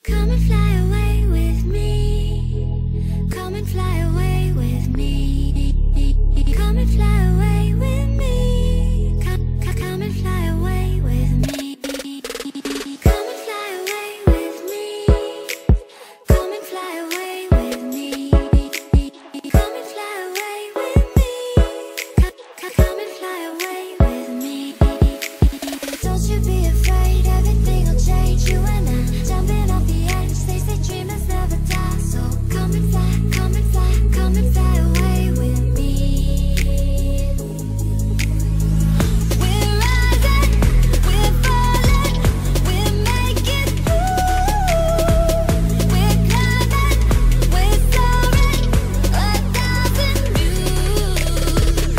Come and fly away with me. Come and fly away with me. Come and fly away with me. Come and fly away with me. Come and fly away with me. Come and fly away with me. Come and fly away with me. Come and fly away with me. Don't you be afraid, everything will change. You and I jumping off the edge. They say dreamers never die, so come and fly, come and fly, come and fly away with me. We're rising, we're falling, we're making through. We're climbing, we're soaring, 1,000 views.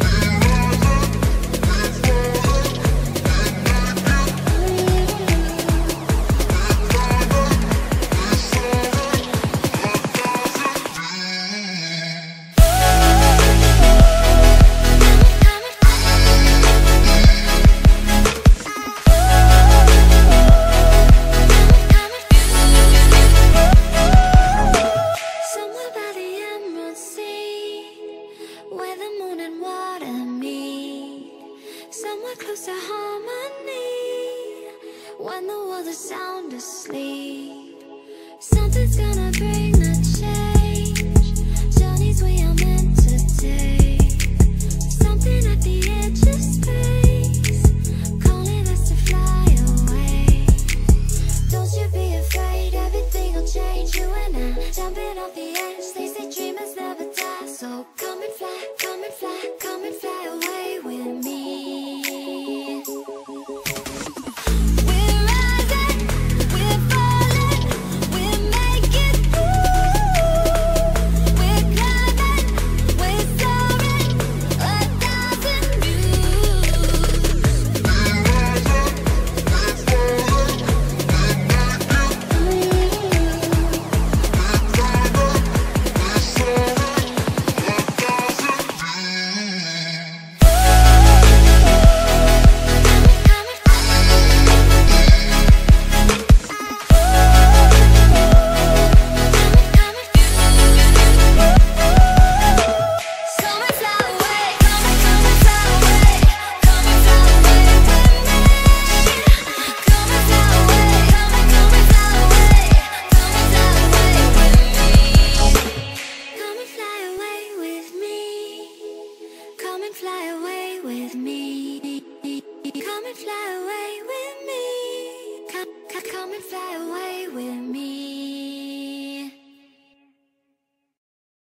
Somewhere by the Emerald Sea, where the moon and water meet. Somewhere close to harmony, when the world is sound asleep. Something's gonna bring the change, journeys we are meant to take. Something at the edge of space, calling us to fly away. Don't you be afraid, everything will change. You and I jumping off the edge. They say dreamers never die, so come and fly, come and fly, come and fly away with me. We're rising, we're falling, we're making through. We're climbing, we're soaring, 1,000 views. Come and fly away, come and fly away, come and fly away with me. Come and fly away, come and fly away, come and fly away with me. Come and fly away with me. Come and fly away with me. Come and fly away with me. Come and fly away with me.